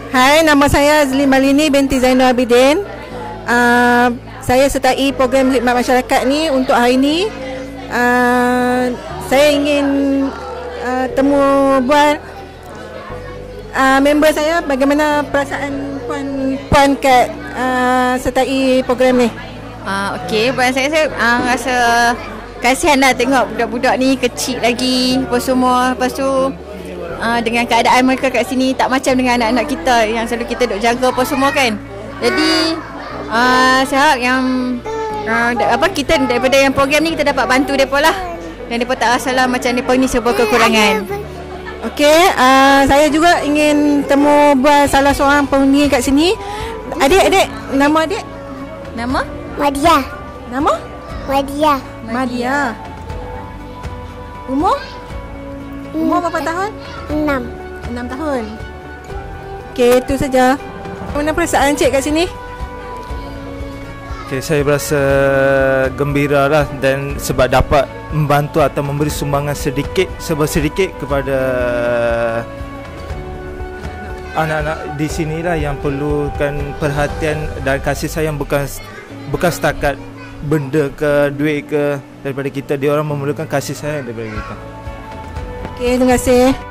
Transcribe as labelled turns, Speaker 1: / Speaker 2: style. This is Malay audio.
Speaker 1: Hai, nama saya Azli Malini binti Zainul Abidin. Saya sertai program khidmat masyarakat ni untuk hari ni. Saya ingin temu buat member saya, bagaimana perasaan puan kat sertai program ni.
Speaker 2: Okey, buat saya rasa kasihan lah tengok budak-budak ni kecil lagi apa semua. Lepas tu dengan keadaan mereka kat sini tak macam dengan anak-anak kita yang selalu kita duk jaga apa semua kan. Jadi saya harap yang kita daripada yang program ni kita dapat bantu mereka lah, dan mereka tak rasa lah macam mereka ni sebuah kekurangan.
Speaker 1: Okey, saya juga ingin temu buat salah seorang penghuni kat sini. Adik, nama adik?
Speaker 2: Nama?
Speaker 3: Madia.
Speaker 1: Nama? Madia. Umur berapa tahun? 6 tahun. Okey, itu saja. Mana perasaan cik kat sini?
Speaker 4: Okay, saya berasa gembira lah, dan sebab dapat membantu atau memberi sumbangan sedikit kepada anak-anak di sinilah yang perlukan perhatian dan kasih sayang, bukan setakat benda ke duit ke daripada kita. Dia orang memerlukan kasih sayang daripada kita.
Speaker 1: Okey, terima kasih.